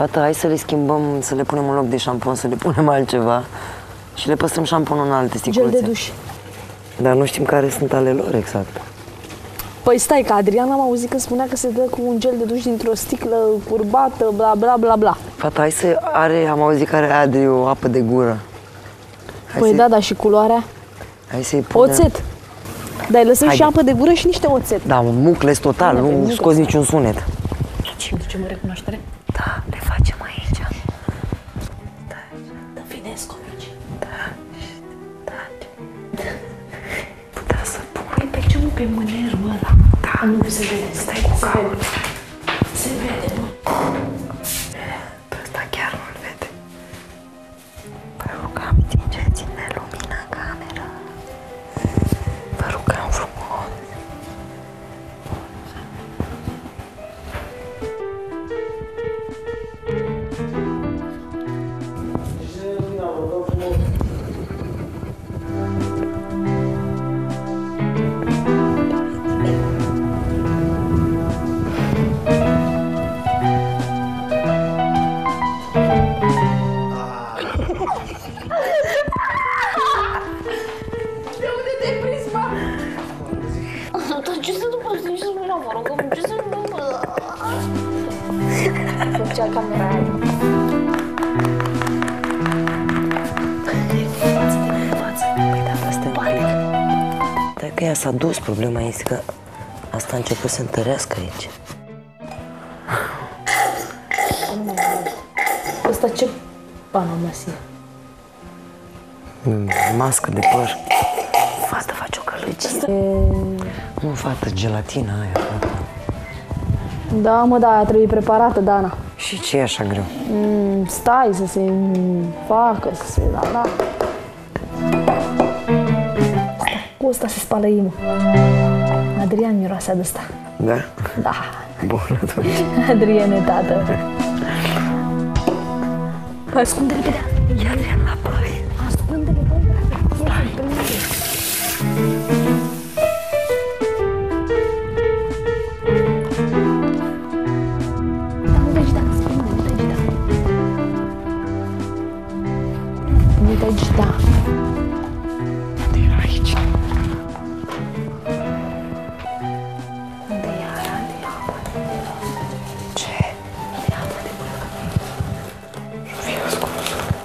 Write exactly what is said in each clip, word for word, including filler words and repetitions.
Fata, hai să le schimbăm, să le punem în loc de șampon, să le punem altceva și le păstrăm șamponul în alte sticluțe. Gel de duș. Dar nu știm care sunt ale lor exact. Păi stai, că Adrian am auzit că spunea că se dă cu un gel de duș dintr-o sticlă curbată, bla bla bla bla. Fata, hai să are, am auzit că are Adri o apă de gură. Hai Păi să, da, dar și culoarea? Hai să-i punem... Oțet. Dar îi lăsăm Haide. și apă de gură și niște oțet. Da, mucles total, Bine, nu mucles. scoți niciun sunet. Ce ducem o recunoaștere? Da, le facem aici. Dă finesco aici. Putea să pun. Păi pe ce mă, pe mânerul ăla? Da. Nu se vede, stai cu capul. Se vede, mă. Pe ăsta chiar nu-l vede. Vă rugăm, stingeți-ne lumina în cameră. Vă rugăm frumos. De unde te-ai prins, mă? Dar ce să nu poți nici să nu mă rog, ce să nu mă... Făcea camera aia. Păi da, asta e un pic. Dar că ea s-a dus, problema este că asta a început să întărească aici. Ăsta ce panomasie? Mm, mască de păr. Fata, faci o călăgie. Nu, fată, gelatina aia, fata. Da, mă, da, aia trebuie preparată, Dana. Și ce e așa greu? Mm, stai să se facă, să se... Da, da. Stai, cu ăsta se spală imă. Adrian miroase de ăsta. Da? Da. Bun, atunci. Adriane, tată. Ascunde-le pe dea. E Adrian la baie. Ascunde-le, băi. Stai. Da, nu te agita, spune, nu te agita. Nu te agita. Unde era aici? Unde e ara de apă? Ce? De apă de până. Nu fi ascuns.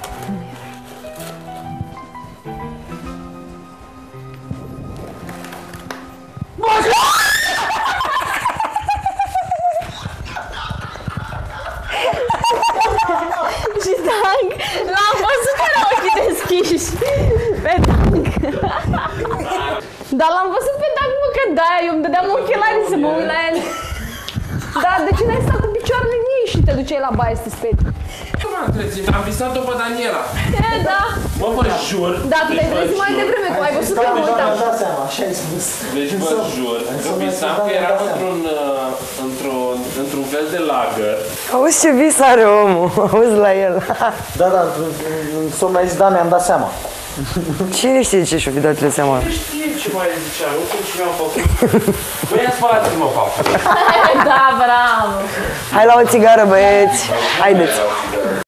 Și Tank, l-am văzut că era ochii deschiși. Pe Tank. Dar l-am văzut pe Tank, mă, că de-aia eu îmi dădeam ochelarii să mă uit la el. Dar de ce n-ai stat cu picioarele în ei și te duceai la baie să te speri? Nu m-am trezit, am visat-o pe Daniela. E, da. Mă, vă jur. Da, tu te-ai trezit mai devreme, că ai văzut că mă uitam. Mi-am dat seama, așa ai spus. Deci vă jur că visam că eram într-un uh, într-un într-un fel de lagăr. Auzi ce vis are omul, auzi la el. Da, da, în somn mi-a zis, da, mi-am dat seama. Cine știe ce și-o fi dat el seama? Nu știe ce mai zicea, nu știu ce mi-am făcut. Băi, ia spălați-mă, papă. Da, bravo. Hai la o țigară, băieți. Haideți.